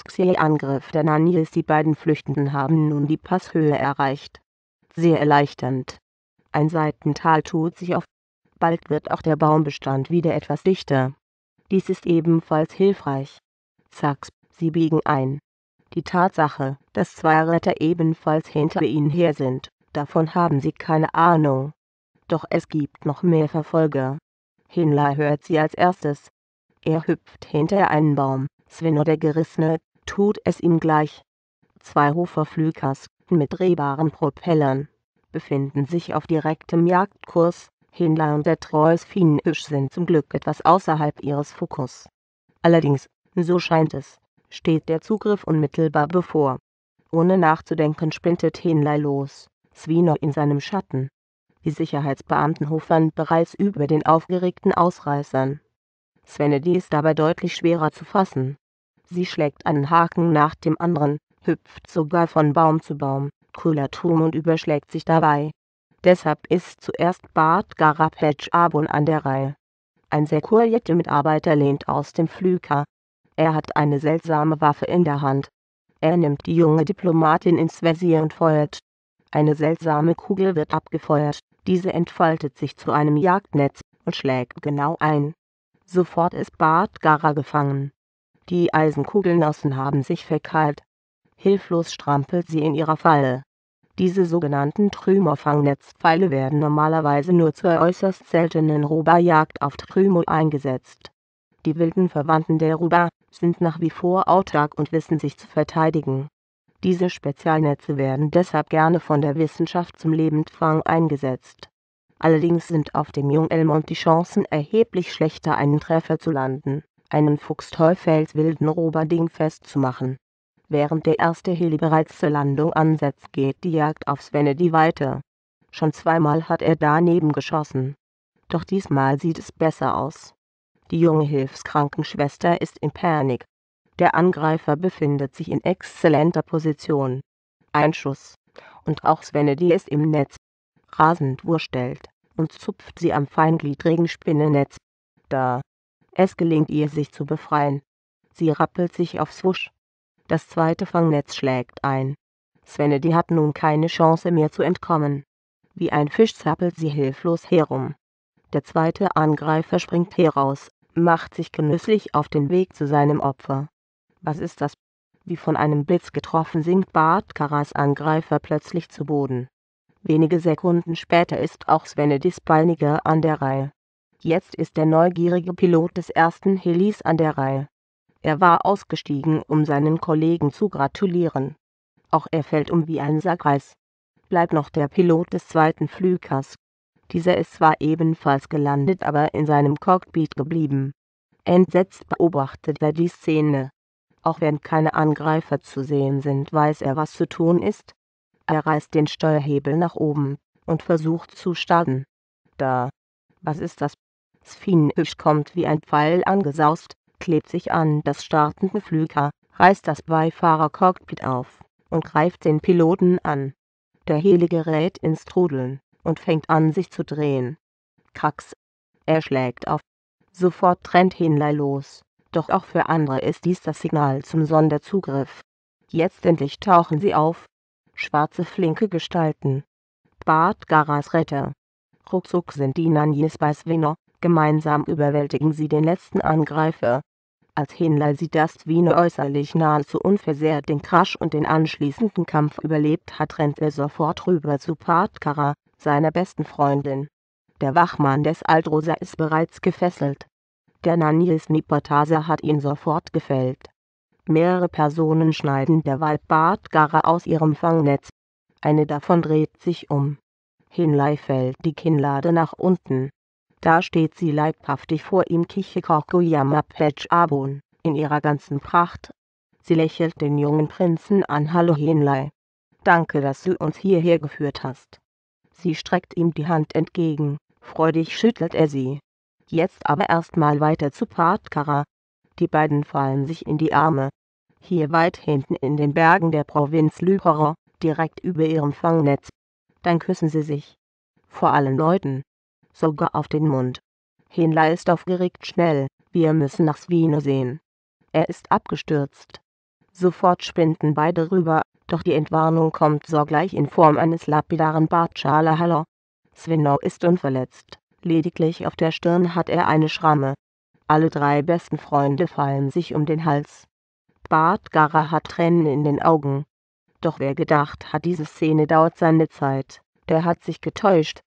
Angriff der Nanilis. Die beiden Flüchtenden haben nun die Passhöhe erreicht. Sehr erleichternd. Ein Seitental tut sich auf. Bald wird auch der Baumbestand wieder etwas dichter. Dies ist ebenfalls hilfreich. Zack, sie biegen ein. Die Tatsache, dass zwei Retter ebenfalls hinter ihnen her sind, davon haben sie keine Ahnung. Doch es gibt noch mehr Verfolger. Hindley hört sie als erstes. Er hüpft hinter einen Baum. Svenno der Gerissene, tut es ihm gleich. Zwei Hofer-Flugkasken mit drehbaren Propellern befinden sich auf direktem Jagdkurs. Hindley und der treue Svinhus sind zum Glück etwas außerhalb ihres Fokus. Allerdings, so scheint es, steht der Zugriff unmittelbar bevor. Ohne nachzudenken sprintet Hindley los, Svenno in seinem Schatten. Die Sicherheitsbeamten hovern bereits über den aufgeregten Ausreißern. Svenedi ist dabei deutlich schwerer zu fassen. Sie schlägt einen Haken nach dem anderen, hüpft sogar von Baum zu Baum, Kulatum und überschlägt sich dabei. Deshalb ist zuerst Bart Garapetsch Abon an der Reihe. Ein Securitate Mitarbeiter lehnt aus dem Flüger. Er hat eine seltsame Waffe in der Hand. Er nimmt die junge Diplomatin ins Visier und feuert. Eine seltsame Kugel wird abgefeuert, diese entfaltet sich zu einem Jagdnetz und schlägt genau ein. Sofort ist Bart Gara gefangen. Die Eisenkugelnossen haben sich verkeilt. Hilflos strampelt sie in ihrer Falle. Diese sogenannten Trümmerfangnetzpfeile werden normalerweise nur zur äußerst seltenen Ruba-Jagd auf Trümmer eingesetzt. Die wilden Verwandten der Ruba sind nach wie vor autark und wissen sich zu verteidigen. Diese Spezialnetze werden deshalb gerne von der Wissenschaft zum Lebendfang eingesetzt. Allerdings sind auf dem Jung-Elmont die Chancen erheblich schlechter, einen Treffer zu landen, einen fuchsteufelswilden Ruba dingfest zu machen. Während der erste Heli bereits zur Landung ansetzt, geht die Jagd auf Svenedi weiter. Schon zweimal hat er daneben geschossen. Doch diesmal sieht es besser aus. Die junge Hilfskrankenschwester ist in Panik. Der Angreifer befindet sich in exzellenter Position. Ein Schuss. Und auch Svenedi ist im Netz. Rasend wurstelt und zupft sie am feingliedrigen Spinnennetz. Da. Es gelingt ihr, sich zu befreien. Sie rappelt sich aufs Wusch. Das zweite Fangnetz schlägt ein. Svenedi hat nun keine Chance mehr zu entkommen. Wie ein Fisch zappelt sie hilflos herum. Der zweite Angreifer springt heraus, macht sich genüsslich auf den Weg zu seinem Opfer. Was ist das? Wie von einem Blitz getroffen sinkt Bart Garas Angreifer plötzlich zu Boden. Wenige Sekunden später ist auch Svenedis Peiniger an der Reihe. Jetzt ist der neugierige Pilot des ersten Helis an der Reihe. Er war ausgestiegen, um seinen Kollegen zu gratulieren. Auch er fällt um wie ein Sack Reis. Bleibt noch der Pilot des zweiten Flugers. Dieser ist zwar ebenfalls gelandet, aber in seinem Cockpit geblieben. Entsetzt beobachtet er die Szene. Auch wenn keine Angreifer zu sehen sind, weiß er, was zu tun ist. Er reißt den Steuerhebel nach oben und versucht zu starten. Da. Was ist das? Svinhus kommt wie ein Pfeil angesaust, klebt sich an das startende Flüger, reißt das Beifahrercockpit auf und greift den Piloten an. Der Heli gerät ins Trudeln und fängt an, sich zu drehen. Krax. Er schlägt auf. Sofort rennt Hindley los. Doch auch für andere ist dies das Signal zum Sonderzugriff. Jetzt endlich tauchen sie auf. Schwarze flinke Gestalten. Bart Garas Retter. Ruckzuck sind die Nanilis bei Svenno. Gemeinsam überwältigen sie den letzten Angreifer. Als Hindley sieht, dass Svenno äußerlich nahezu unversehrt den Crash und den anschließenden Kampf überlebt hat, rennt er sofort rüber zu Bart Gara, seiner besten Freundin. Der Wachmann des Aldrosa ist bereits gefesselt. Der Nanilis Nipotasa hat ihn sofort gefällt. Mehrere Personen schneiden derweil Bart Gara aus ihrem Fangnetz. Eine davon dreht sich um. Hindley fällt die Kinnlade nach unten. Da steht sie leibhaftig vor ihm, Kichikokoyama Petsch Abon, in ihrer ganzen Pracht. Sie lächelt den jungen Prinzen an. Hallo Hindley. Danke, dass du uns hierher geführt hast. Sie streckt ihm die Hand entgegen, freudig schüttelt er sie. Jetzt aber erstmal weiter zu Bart Gara. Die beiden fallen sich in die Arme. Hier weit hinten in den Bergen der Provinz Lypera, direkt über ihrem Fangnetz. Dann küssen sie sich. Vor allen Leuten. Sogar auf den Mund. Hindley ist aufgeregt. Schnell, wir müssen nach Svenno sehen. Er ist abgestürzt. Sofort sprinten beide rüber, doch die Entwarnung kommt sogleich in Form eines lapidaren Bartschala Hallo. Svenno ist unverletzt, lediglich auf der Stirn hat er eine Schramme. Alle drei besten Freunde fallen sich um den Hals. Bart-Gara hat Tränen in den Augen. Doch wer gedacht hat, diese Szene dauert seine Zeit, der hat sich getäuscht.